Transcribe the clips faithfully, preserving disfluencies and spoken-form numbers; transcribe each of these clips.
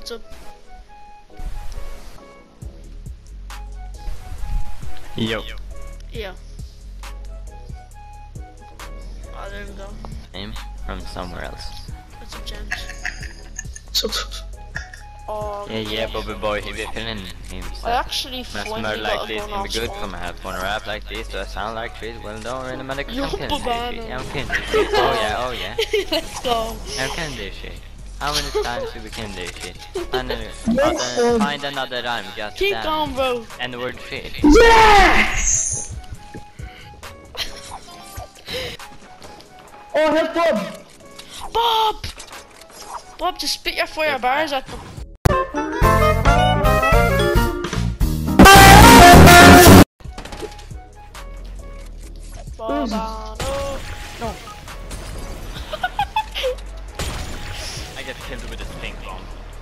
What's up? Yo. Yeah. Oh, there we go. I'm from somewhere else. What's up, James? So, Oh, Yeah, yeah, Bobby boy, he be feeling I himself. actually When I finally smell got like a this, gun can off be good for spawn. my health. When I rap like this, do I sound like shit? Well, don't really matter, cause Yo, I'm killing this Babano. shit. Yeah, I'm killing this shit. Oh yeah, oh yeah. Let's go. I'm killing this shit. How many times do we kill this shit? Find another, find another rhyme, just Keep damn. going, bro. And the word shit. yes! Oh, help Bob! Bob! Bob, just spit your fire bars at them. Babano. No. I get killed with a stink bomb.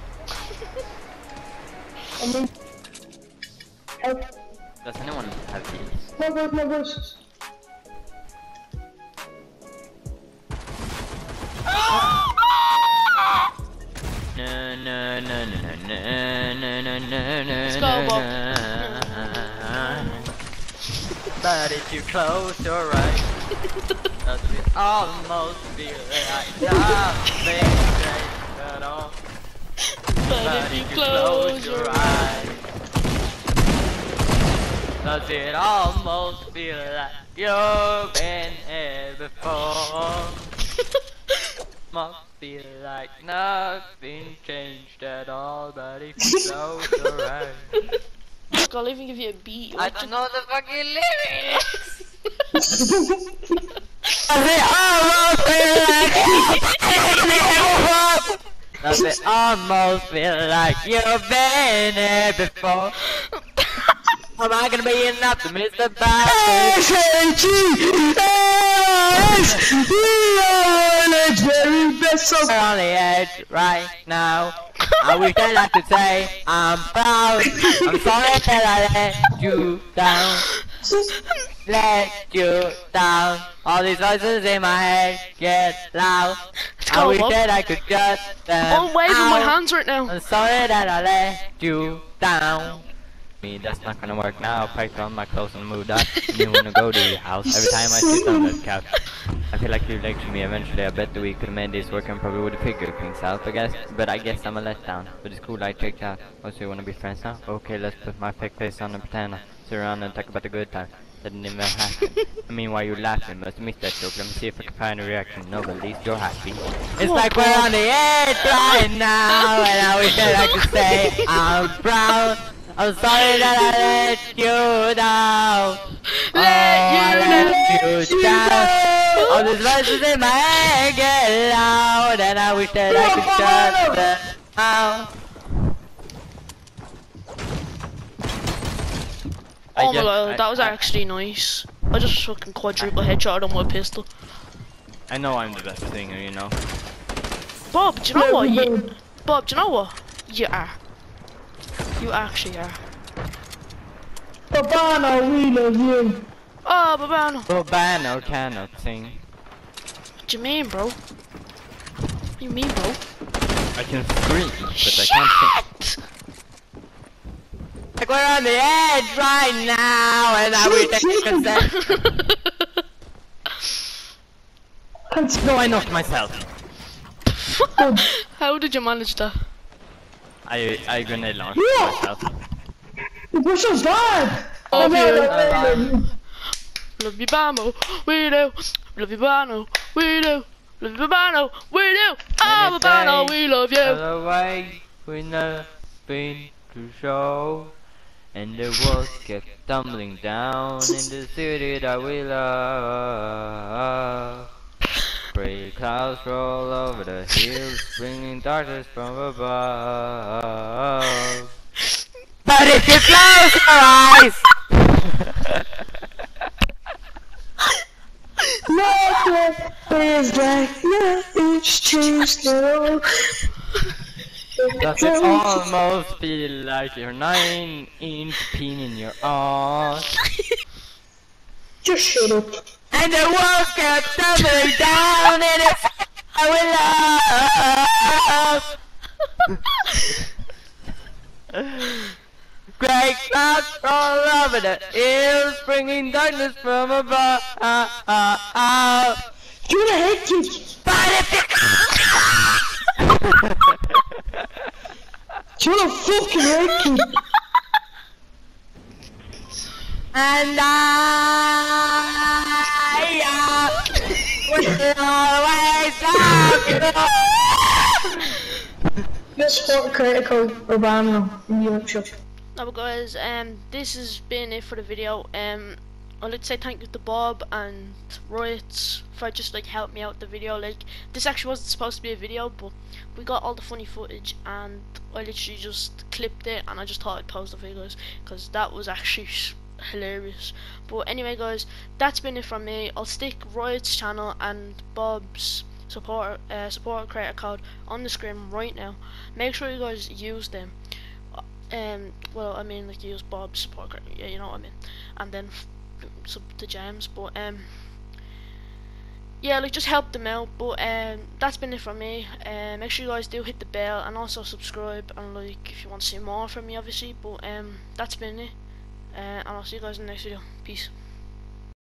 I mean, help. Does anyone have these? No, no, no, no. No, no, no, no, no, no, no, no, no, Let's no, go, Bob. no. But if you close your eyes, does it almost feel like nothing great at all? But if you close your eyes. does it almost feel like you've been here before? Must feel like nothing changed at all, but if you close your eyes. I'll even give you a beat. I don't know the fucking lyrics! Does it almost feel like you've been here before? Am I gonna be an optimist about S A G S We are the very best of We're on the edge right now. I wish that I could say I'm proud. I'm sorry that I let you down. Let you down. All these voices in my head get loud. I go, wish Bob. that I could shut them I'm waving my out. hands right now. I'm sorry that I let you down. Me, that's not gonna work now. Packed on my clothes and moved out. You wanna go to your house every time I sit on that couch. I feel like you lectured me eventually. I bet that we could've made this work and probably would've figured things out. But guess, but I guess I'm a letdown. But it's cool, I checked out. Oh, so you wanna be friends now? Okay, let's put my fake face on and pretend. Sit around and talk about the good times. That didn't even happen. I mean, why you laughing? Must have missed that joke. Let me see if I can find a reaction. No, but at least you're happy. It's like we're on the edge right now, and I wish that I could say I'm proud. I'm sorry that I let you down. Let oh, you I let you down. All these voices in my head get loud, and I wish that I could shut them out. I Oh my guess- god, I- that was I- actually nice. I just fucking quadruple headshot on my pistol. I know I'm the best singer, you know. Bob, do you know what? You, Bob, do you know what? You are. You actually are. Babano, we love you. Oh, Babano. Bobano cannot sing. What do you mean, bro? What do you mean, bro? I can scream, but I can't sing. Like we're on the edge right now, and I wish I could say. No, I knocked myself. How did you manage that? I I grenade launched Yeah. myself. The person's died. Love no, you. no, no, no. Love you, Bamo. We do. Love you, Bano. We do. Love you, Bano. We do. Oh, Babano, we love you. Otherwise, we never been to show. And the walls kept tumbling down in the city that we love. Gray clouds roll over the hills, bringing darkness from above. But if you close your eyes, Nothing is like nothing's changed at all. does it almost feel like your nine inch pin in your arse? Just shut up. And the walls kept tumbling down in the I will love. Great clouds roll over the hills, bringing darkness from above. Ah, ah, ah. Do you want a head kick? But if Do you want a fucking head kick? And I uh, will always love you. Your sport creator code Urbano in Yorkshire. Now guys, um, this has been it for the video. Um, I'd like to say thank you to Bob and Riot for just like helping me out with the video. Like, this actually wasn't supposed to be a video, but we got all the funny footage and I literally just clipped it and I just thought I'd post it for you guys because that was actually hilarious. But anyway guys, that's been it from me. I'll stick Riot's channel and Bob's support uh, support creator code on the screen right now. Make sure you guys use them. Um, well, I mean, like, use Bob's support creator, yeah, you know what I mean, and then sub to James. But um, yeah, like, just help them out. But um, that's been it from me. Uh, make sure you guys do hit the bell and also subscribe and like if you want to see more from me, obviously. But um, that's been it. Uh, and I'll see you guys in the next video. Peace.